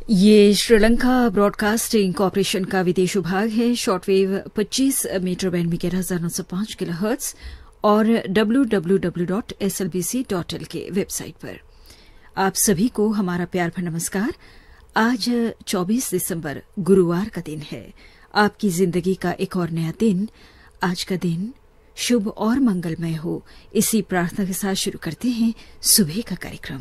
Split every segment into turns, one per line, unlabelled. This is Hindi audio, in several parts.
ये श्रीलंका ब्रॉडकास्टिंग कॉरपोरेशन का विदेश विभाग है। शॉर्टवेव 25 मीटर बैंड में 11,905 किलोहर्ट्ज और www.slbc.lk के वेबसाइट पर। आप सभी को हमारा प्यार भरा नमस्कार। आज 24 दिसंबर गुरुवार का दिन है। आपकी जिंदगी का एक और नया दिन। आज का दिन शुभ और मंगलमय हो, इसी प्रार्थना के साथ शुरू करते हैं सुबह का कार्यक्रम।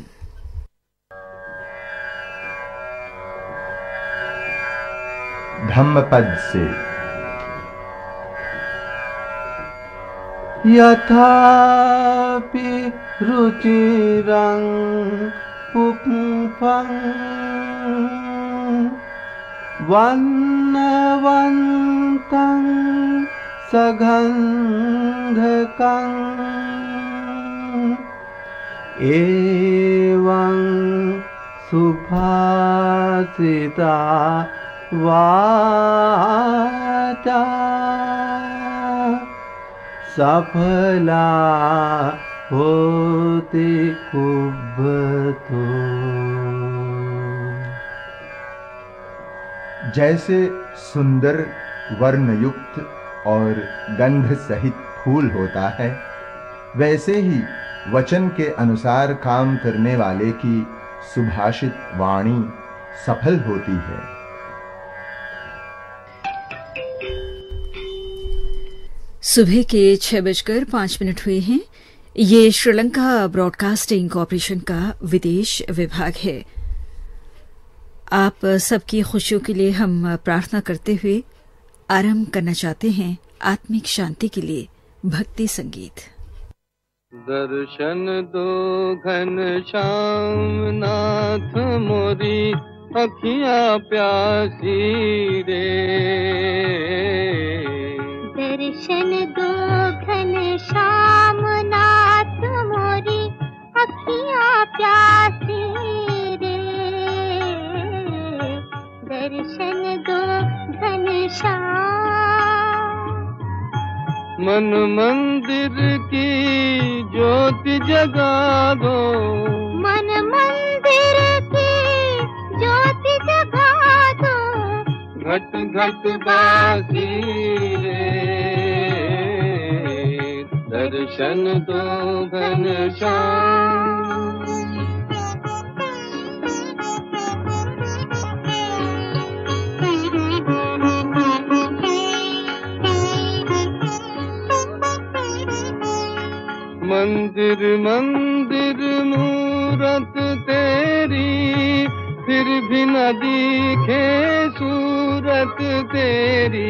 धम्मपद से यथापि रुचिरं पुंफं वन्नवन्तं सगन्धकं एवं सुभाषिता वाचा सफला होती कुब्बतो। जैसे सुंदर वर्णयुक्त और गंध सहित फूल होता है, वैसे ही वचन के अनुसार काम करने वाले की सुभाषित वाणी सफल होती है।
सुबह के 6:05 हुए हैं। ये श्रीलंका ब्रॉडकास्टिंग कॉरपोरेशन का विदेश विभाग है। आप सबकी खुशियों के लिए हम प्रार्थना करते हुए आरंभ करना चाहते हैं आत्मिक शांति के लिए भक्ति संगीत।
दर्शन दो घनश्याम नाथ मोरी अखियां प्यासी रे।
दर्शन दो घनश्याम नाथ मोरी अखियां प्यासी रे। दर्शन दो घनश्याम।
मन मंदिर की ज्योति जगा दो।
मन मंदिर की ज्योति जगा दो।
घट घट बासी रे। दर्शन दो घनश्याम। मंदिर मंदिर मूरत तेरी, फिर भी न दिखे सूरत तेरी।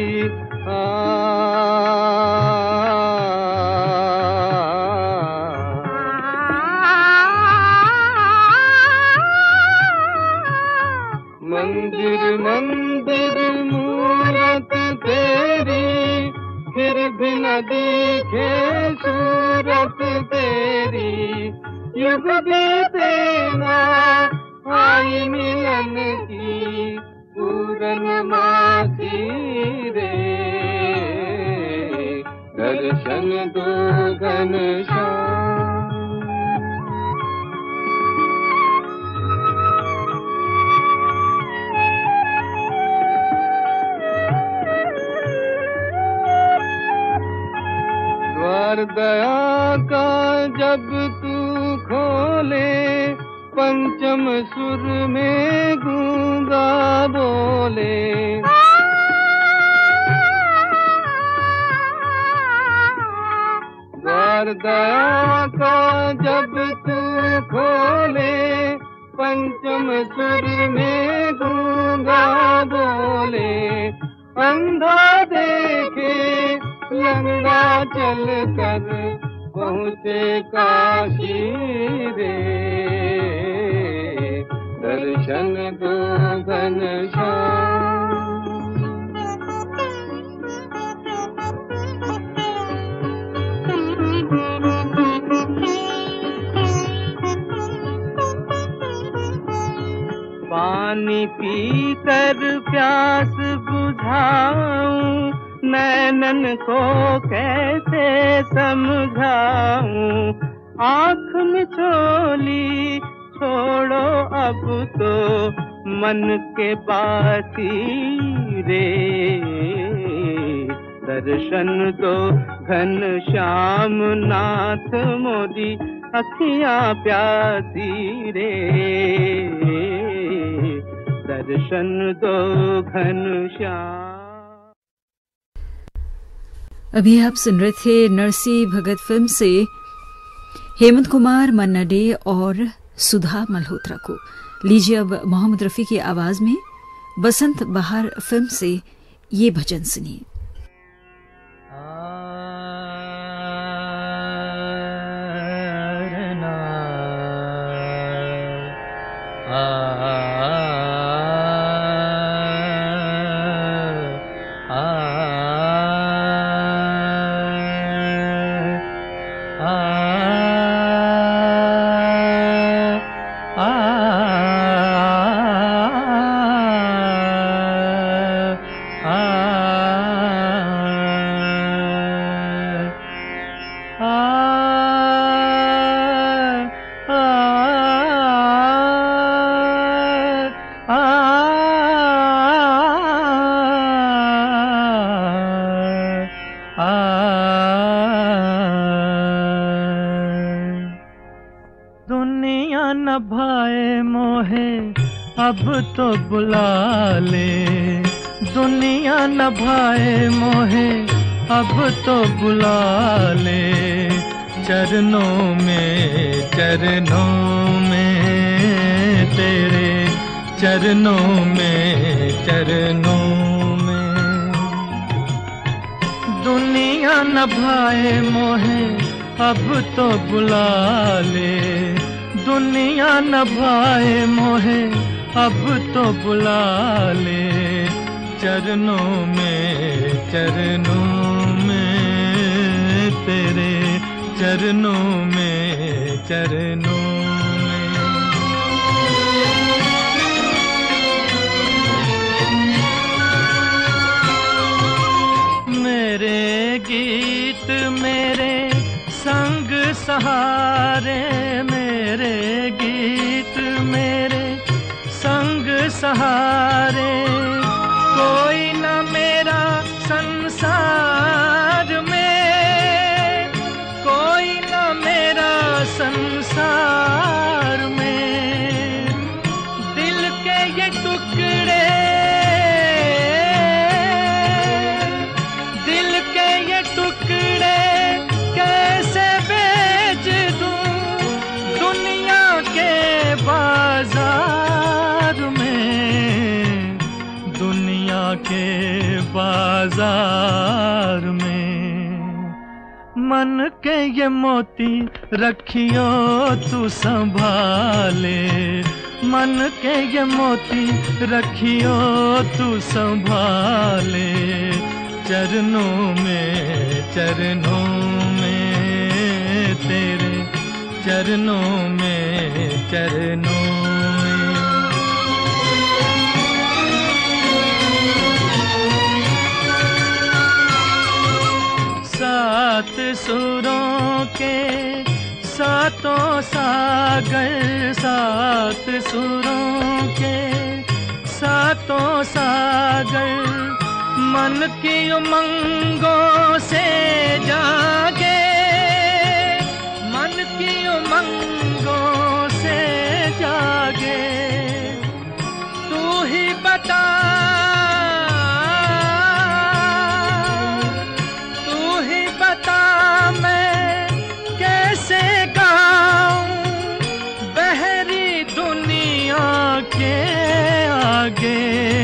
मंदिर मंदिर मूरत तेरी, फिर भी न दिखे सूरत तेरी। युग बीते ना आई मिलन की पूर्णमासी रे। दर्शन दो घनश्याम। द्वार दया का जब तू खोले, पंचम सुर में गूंगा बोले। द्वार दया का जब तू खोले, पंचम सुर में गूंगा बोले। अंधा देखे लंगड़ा चल कर पहुँचे काशी रे। दर्शन दो घनश्याम। पानी पीकर प्यास बुझाऊं, नैनन को कैसे समझाऊं। आँख मिचोली छोड़ो अब तो मन के बासी रे। दर्शन दो घन श्याम नाथ मोरी अखियां प्यासी रे। दर्शन दो घन श्याम।
अभी आप सुन रहे थे नरसी भगत फिल्म से हेमंत कुमार, मन्ना डे और सुधा मल्होत्रा को। लीजिए अब मोहम्मद रफी की आवाज में बसंत बहार फिल्म से ये भजन सुनिए।
अब तो बुला ले, दुनिया न भाए मोहे, अब तो बुला ले। चरणों में तेरे, चरणों में दुनिया न भाए मोहे, अब तो बुला ले। दुनिया न भाए मोहे, अब तो बुला ले। चरणों में तेरे, चरणों में मेरे गीत मेरे संग सहारे, मेरे गीत मेरे संग सहारे। कोई न मेरा संसार में, कोई न मेरा संसार में। दिल के ये टुकड़े, दिल के ये टुकड़े कैसे बेच दूं दुनिया के बाजार में, दुनिया के बाजार में। मन के ये मोती रखियो तू संभाले, मन के ये मोती रखियो तू संभाले। चरणों में तेरे, चरणों में सात सुरों के सातों सागर, सात सुरों के सातों सागर। मन की उमंगों से जागे, मन की उमंगों से जागे। तू ही बता, तू ही बता मैं कैसे गाऊं बहरी दुनिया के आगे,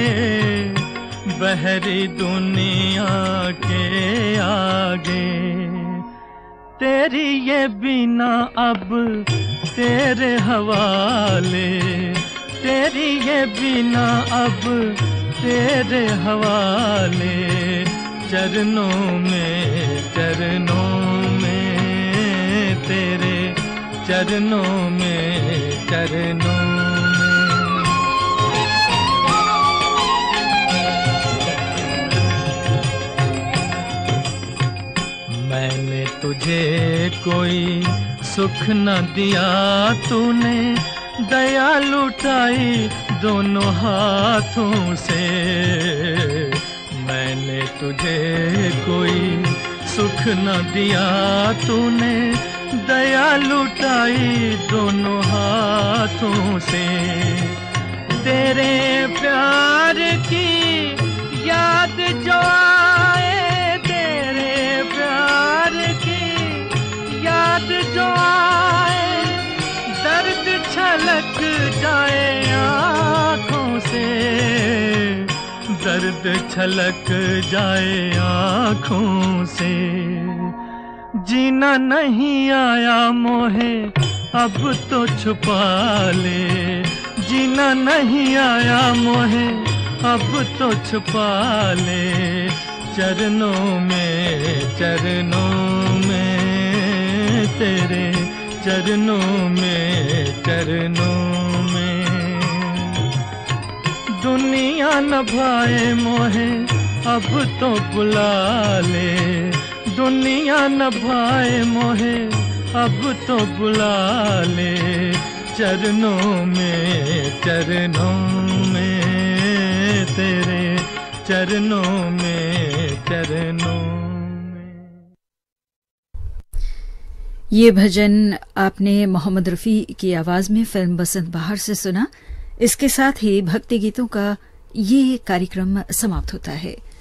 बहरी दुनिया के आगे। तेरी ये बिना अब तेरे हवाले, तेरी ये बिना अब तेरे हवाले। चरणों में तेरे, चरणों में मैंने तुझे कोई सुख न दिया, तूने दया लुटाई दोनों हाथों से। मैंने तुझे कोई सुख न दिया, तूने दया लुटाई दोनों हाथों से। तेरे प्यार की याद जो आए, तेरे प्यार की याद जो आए, दर्द छलक जाए आँखों से, दर्द छलक जाए आँखों से। जीना नहीं आया मोहे अब तो छुपा ले, जीना नहीं आया मोहे अब तो छुपा ले। चरणों में तेरे चरणों में दुनिया न भाए मोहे अब तो बुला ले, दुनिया न भाए मोहे अब तो बुला ले। चरणों में तेरे चरणों में।
ये भजन आपने मोहम्मद रफ़ी की आवाज में फिल्म बसंत बहार से सुना। इसके साथ ही भक्ति गीतों का ये कार्यक्रम समाप्त होता है।